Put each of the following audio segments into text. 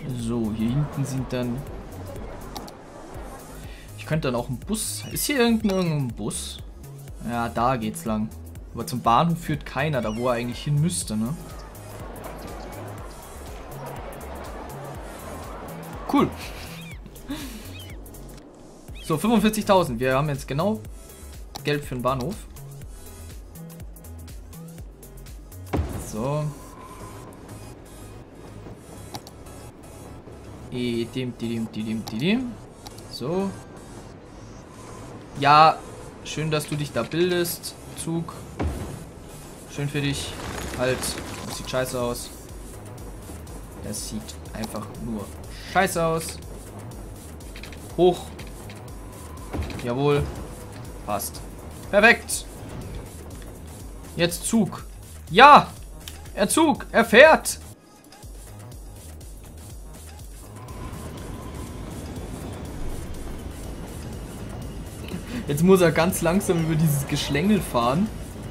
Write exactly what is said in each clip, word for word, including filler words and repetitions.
So, hier hinten sind dann... Ich könnte dann auch einen Bus... Ist hier irgendein Bus? Ja, da geht's lang. Aber zum Bahnhof führt keiner, da wo er eigentlich hin müsste, ne? Cool. So, fünfundvierzigtausend. Wir haben jetzt genau Geld für den Bahnhof. So. Edim, didim, didim, didim. So. Ja, schön, dass du dich da bildest. Zug. Schön für dich. Halt. Das sieht scheiße aus. Das sieht einfach nur scheiße aus. Hoch. Jawohl. Passt. Perfekt. Jetzt Zug. Ja! Er Zug. Er fährt. Jetzt muss er ganz langsam über dieses Geschlängel fahren.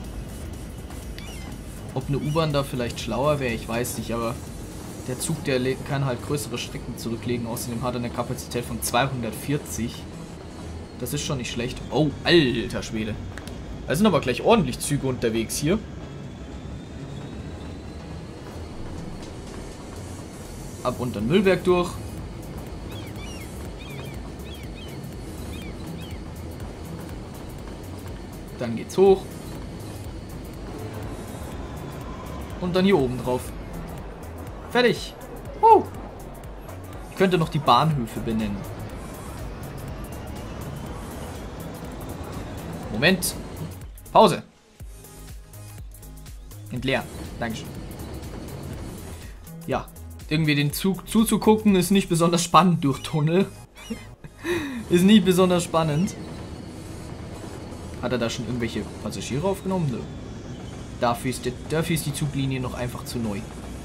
Ob eine U-Bahn da vielleicht schlauer wäre, ich weiß nicht, aber der Zug, der kann halt größere Strecken zurücklegen. Außerdem hat er eine Kapazität von zweihundertvierzig. Das ist schon nicht schlecht. Oh, alter Schwede. Da sind aber gleich ordentlich Züge unterwegs hier. Ab unter Müllberg durch. Dann geht's hoch. Und dann hier oben drauf. Fertig. Uh. Ich könnte noch die Bahnhöfe benennen. Moment. Pause. Entleeren. Dankeschön. Ja. Irgendwie den Zug zuzugucken ist nicht besonders spannend durch Tunnel. Ist nicht besonders spannend. Hat er da schon irgendwelche Passagiere aufgenommen? Nö. Dafür ist, die, dafür ist die Zuglinie noch einfach zu neu.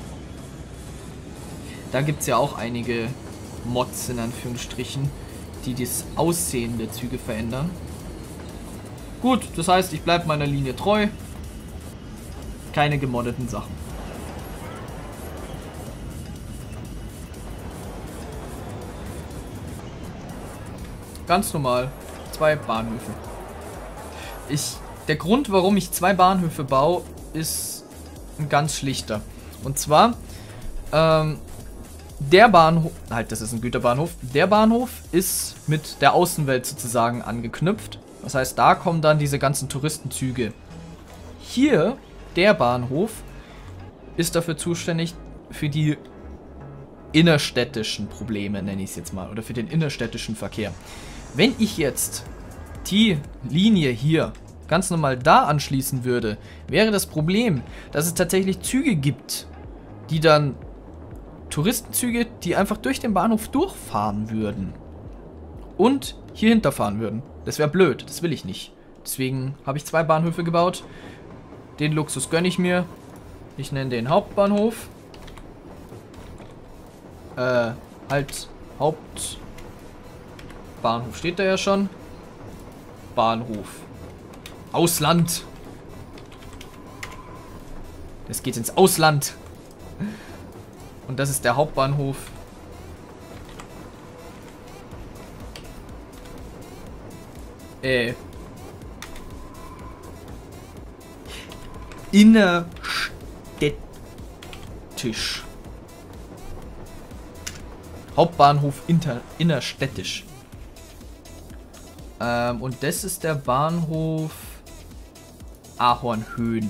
Da gibt es ja auch einige Mods in Anführungsstrichen, die das Aussehen der Züge verändern. Gut, das heißt, ich bleibe meiner Linie treu. Keine gemoddeten Sachen. Ganz normal. Zwei Bahnhöfe. Ich, der Grund, warum ich zwei Bahnhöfe baue, ist ein ganz schlichter. Und zwar, ähm, der Bahnhof, halt, das ist ein Güterbahnhof, der Bahnhof ist mit der Außenwelt sozusagen angeknüpft. Das heißt, da kommen dann diese ganzen Touristenzüge. Hier, der Bahnhof, ist dafür zuständig für die innerstädtischen Probleme, nenne ich es jetzt mal, oder für den innerstädtischen Verkehr. Wenn ich jetzt die Linie hier ganz normal da anschließen würde, wäre das Problem, dass es tatsächlich Züge gibt, die dann Touristenzüge, die einfach durch den Bahnhof durchfahren würden und hier hinterfahren würden. Das wäre blöd, das will ich nicht. Deswegen habe ich zwei Bahnhöfe gebaut. Den Luxus gönne ich mir. Ich nenne den Hauptbahnhof. Äh, halt Hauptbahnhof steht da ja schon. Bahnhof. Ausland. Das geht ins Ausland. Und das ist der Hauptbahnhof. Äh. Innerstädtisch. Hauptbahnhof inter, innerstädtisch. Ähm, und das ist der Bahnhof Ahornhöhen.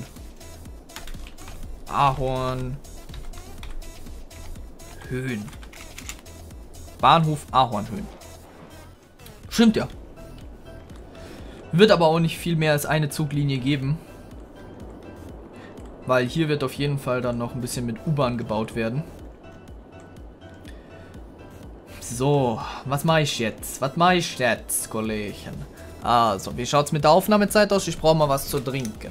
Ahornhöhen. Bahnhof Ahornhöhen. Stimmt ja. Wird aber auch nicht viel mehr als eine Zuglinie geben. Weil hier wird auf jeden Fall dann noch ein bisschen mit U-Bahn gebaut werden. So, was mache ich jetzt? Was mache ich jetzt, Kollegen? Also, wie schaut es mit der Aufnahmezeit aus? Ich brauche mal was zu trinken.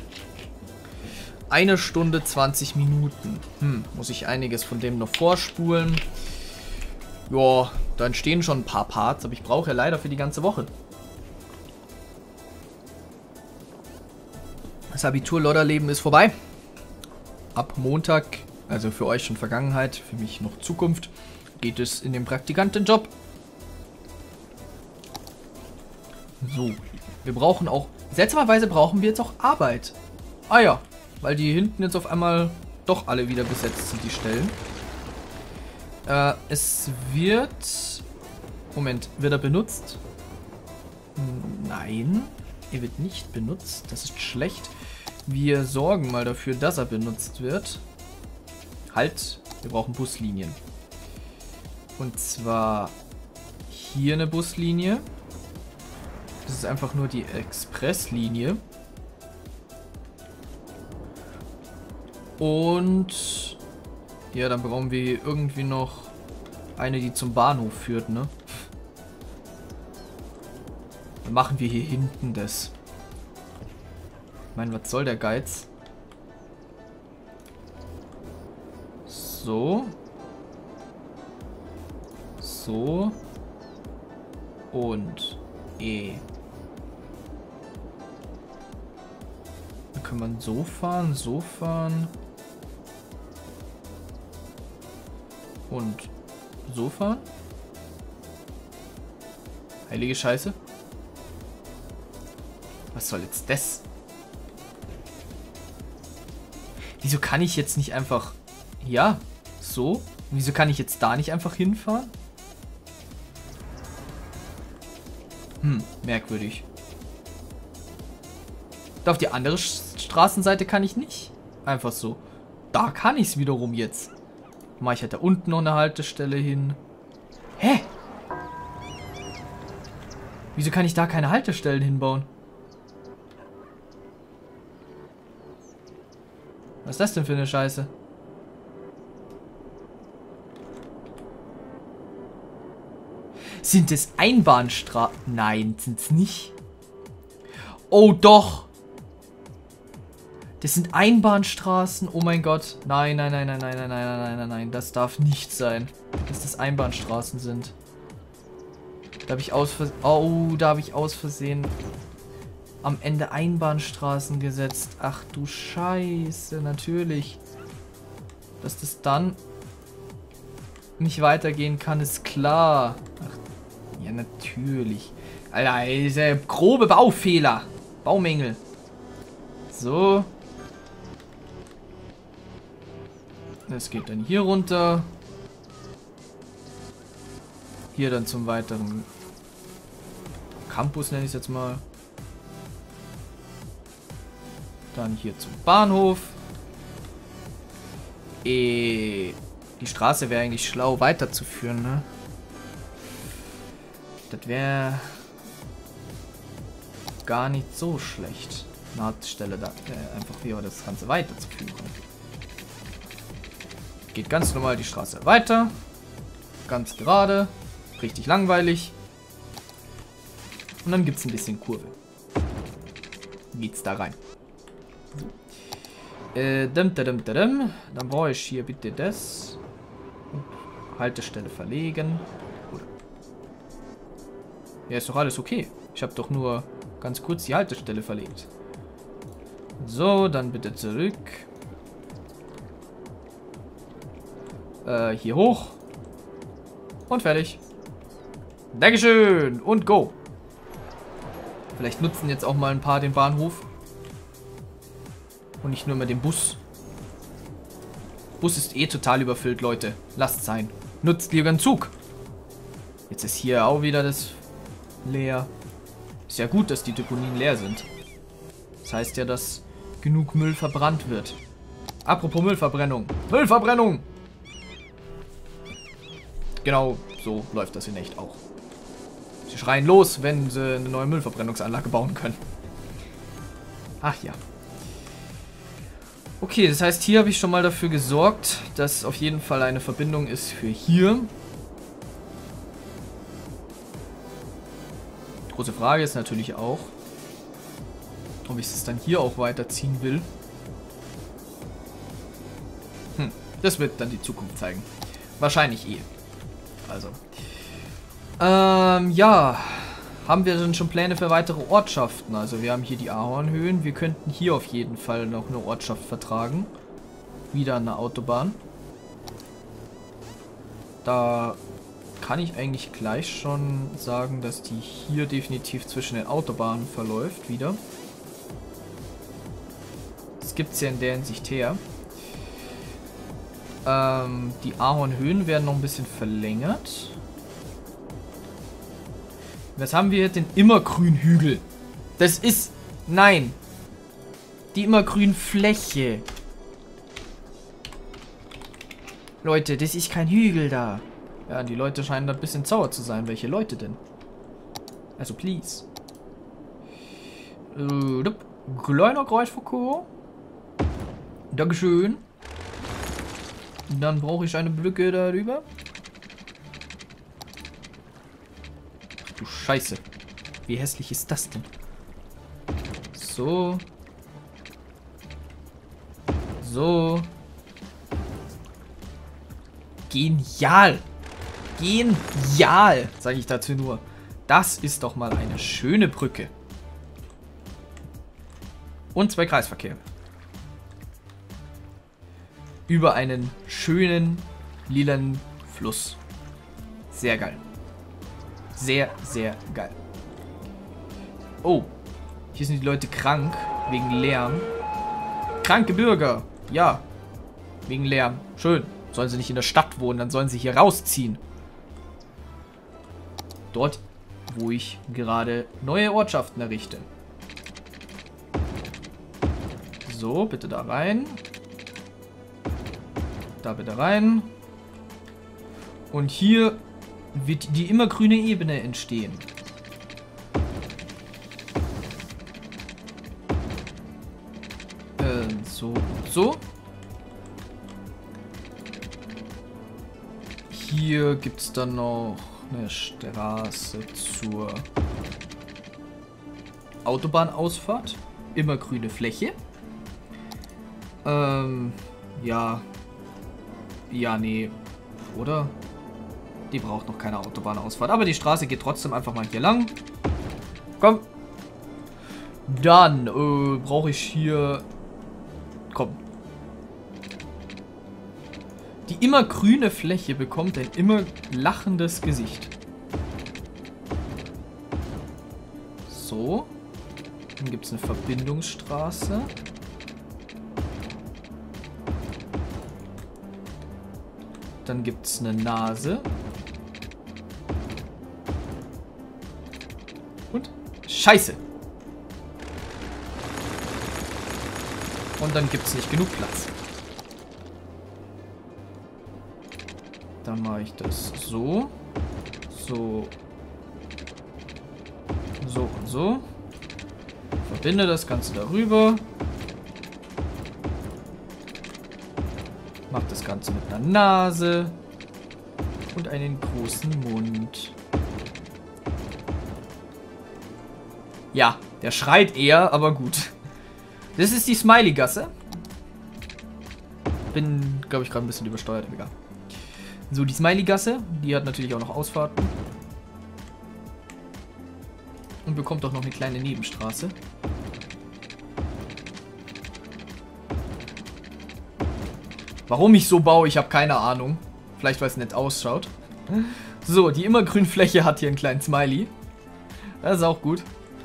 Eine Stunde zwanzig Minuten. Hm, muss ich einiges von dem noch vorspulen. Ja, da entstehen schon ein paar Parts, aber ich brauche ja leider für die ganze Woche. Das Abitur-Lodderleben ist vorbei. Ab Montag Also für euch schon Vergangenheit, für mich noch Zukunft. Geht es in den Praktikantenjob. So, wir brauchen auch... Seltsamerweise brauchen wir jetzt auch Arbeit. Ah ja, weil die hinten jetzt auf einmal doch alle wieder besetzt sind, die Stellen. Äh, es wird... Moment, wird er benutzt? Nein, er wird nicht benutzt. Das ist schlecht. Wir sorgen mal dafür, dass er benutzt wird. Halt, wir brauchen Buslinien. Und zwar hier eine Buslinie. Das ist einfach nur die Expresslinie. Und ja, dann brauchen wir irgendwie noch eine, die zum Bahnhof führt, ne? Dann machen wir hier hinten das. Ich meine, was soll der Geiz? So. So. Und E. Dann kann man so fahren, so fahren. Und so fahren. Heilige Scheiße. Was soll jetzt das? Wieso kann ich jetzt nicht einfach... Ja, so. Wieso kann ich jetzt da nicht einfach hinfahren? Hm, merkwürdig. Da auf die andere Straßenseite kann ich nicht. Einfach so. Da kann ich es wiederum jetzt. Mache ich halt da unten noch eine Haltestelle hin. Hä? Wieso kann ich da keine Haltestellen hinbauen? Was ist das denn für eine Scheiße? Sind es Einbahnstraßen? Nein, sind es nicht. Oh doch. Das sind Einbahnstraßen. Oh mein Gott. Nein, nein, nein, nein, nein, nein, nein, nein, nein, nein. Das darf nicht sein, dass das Einbahnstraßen sind. Da habe ich aus Versehen... Oh, da habe ich aus Versehen am Ende Einbahnstraßen gesetzt. Ach du Scheiße, natürlich. Dass das dann nicht weitergehen kann, ist klar. Ach, ja, natürlich. Alter, diese grobe Baufehler. Baumängel. So. Das geht dann hier runter. Hier dann zum weiteren Campus, nenne ich es jetzt mal. Dann hier zum Bahnhof. E Die Straße wäre eigentlich schlau weiterzuführen, ne? Das wäre gar nicht so schlecht. Eine Haltestelle da, äh, einfach hier das Ganze weiterzuführen. Geht ganz normal die Straße weiter. Ganz gerade. Richtig langweilig. Und dann gibt es ein bisschen Kurve. Geht's da rein. Äh, dum, dum, dum, dum. Dann brauche ich hier bitte das. Haltestelle verlegen. Ja, ist doch alles okay. Ich habe doch nur ganz kurz die Haltestelle verlegt. So, dann bitte zurück. Äh, hier hoch. Und fertig. Dankeschön. Und go. Vielleicht nutzen jetzt auch mal ein paar den Bahnhof. Und nicht nur mehr den Bus. Bus ist eh total überfüllt, Leute. Lasst sein. Nutzt lieber einen Zug. Jetzt ist hier auch wieder das leer. Ist ja gut, dass die Deponien leer sind. Das heißt ja, dass genug Müll verbrannt wird. Apropos Müllverbrennung. Müllverbrennung! Genau so läuft das in echt auch. Sie schreien los, wenn sie eine neue Müllverbrennungsanlage bauen können. Ach ja. Okay, das heißt, hier habe ich schon mal dafür gesorgt, dass auf jeden Fall eine Verbindung ist für hier. Große Frage ist natürlich auch, ob ich es dann hier auch weiterziehen will. Hm, das wird dann die Zukunft zeigen. Wahrscheinlich eh. Also. Ähm, ja. Haben wir denn schon Pläne für weitere Ortschaften? Also wir haben hier die Ahornhöhen. Wir könnten hier auf jeden Fall noch eine Ortschaft vertragen. Wieder an der Autobahn. Da kann ich eigentlich gleich schon sagen, dass die hier definitiv zwischen den Autobahnen verläuft wieder. Das gibt es ja in der Hinsicht her. Ähm, die Ahornhöhen werden noch ein bisschen verlängert. Was haben wir? Den Immergrünhügel. Das ist... Nein. Die Immergrünfläche. Leute, das ist kein Hügel da. Ja, die Leute scheinen da ein bisschen sauer zu sein. Welche Leute denn? Also, please. Äh, kleiner Kreisverkehr. Dankeschön. Dann brauche ich eine Brücke darüber. Ach du Scheiße. Wie hässlich ist das denn? So. So. Genial. Genial, sage ich dazu nur. Das ist doch mal eine schöne Brücke. Und zwei Kreisverkehre. Über einen schönen, lilanen Fluss. Sehr geil. Sehr, sehr geil. Oh, hier sind die Leute krank, wegen Lärm. Kranke Bürger, ja. Wegen Lärm, schön. Sollen sie nicht in der Stadt wohnen, dann sollen sie hier rausziehen. Dort, wo ich gerade neue Ortschaften errichte. So, bitte da rein. Da bitte rein. Und hier wird die immergrüne Ebene entstehen. Äh, so, so. Hier gibt es dann noch eine Straße zur Autobahnausfahrt. Immergrüne Fläche. Ähm, ja. Ja, nee. Oder? Die braucht noch keine Autobahnausfahrt. Aber die Straße geht trotzdem einfach mal hier lang. Komm. Dann äh, brauche ich hier... Komm. Die immergrüne Fläche bekommt ein immer lachendes Gesicht. So. Dann gibt es eine Verbindungsstraße. Dann gibt es eine Nase. Und Scheiße. Und dann gibt es nicht genug Platz. Dann mache ich das so. So. So und so. Verbinde das Ganze darüber. Mach das Ganze mit einer Nase. Und einen großen Mund. Ja, der schreit eher, aber gut. Das ist die Smiley-Gasse. Bin, glaube ich, gerade ein bisschen übersteuert, egal. So, die Smiley-Gasse, die hat natürlich auch noch Ausfahrten. Und bekommt auch noch eine kleine Nebenstraße. Warum ich so baue, ich habe keine Ahnung. Vielleicht, weil es nett ausschaut. So, die immergrüne Fläche hat hier einen kleinen Smiley. Das ist auch gut.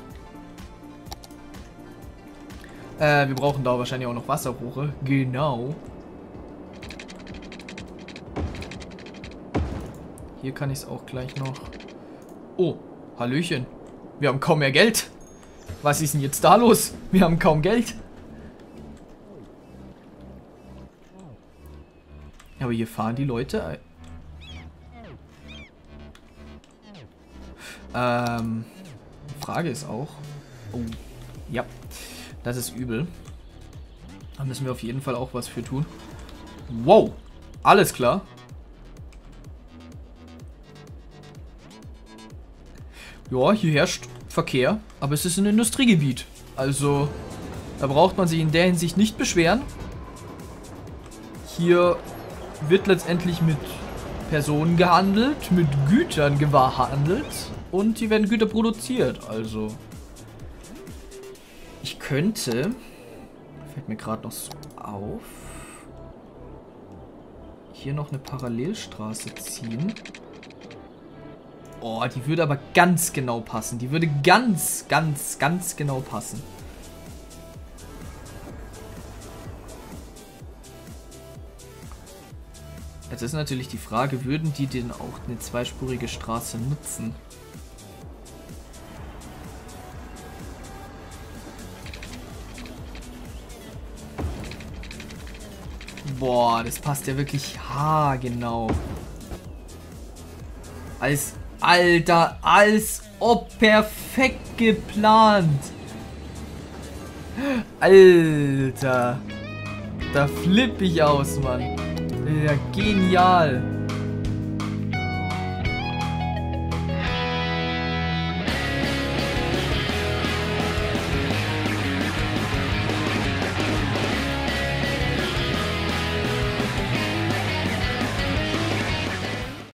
Äh, wir brauchen da wahrscheinlich auch noch Wasserrohre. Genau. Hier kann ich es auch gleich noch... Oh, Hallöchen. Wir haben kaum mehr Geld. Was ist denn jetzt da los? Wir haben kaum Geld. Aber hier fahren die Leute... Ähm... Die Frage ist auch... Oh, ja. Das ist übel. Da müssen wir auf jeden Fall auch was für tun. Wow. Alles klar. Ja, hier herrscht Verkehr, aber es ist ein Industriegebiet. Also, da braucht man sich in der Hinsicht nicht beschweren. Hier wird letztendlich mit Personen gehandelt, mit Gütern gehandelt und hier werden Güter produziert. Also, ich könnte, fällt mir gerade noch so auf, hier noch eine Parallelstraße ziehen. Oh, die würde aber ganz genau passen. Die würde ganz, ganz, ganz genau passen. Jetzt ist natürlich die Frage, würden die denn auch eine zweispurige Straße nutzen? Boah, das passt ja wirklich haargenau. Als, Alter, als ob perfekt geplant. Alter. Da flippe ich aus, Mann. Ja, genial.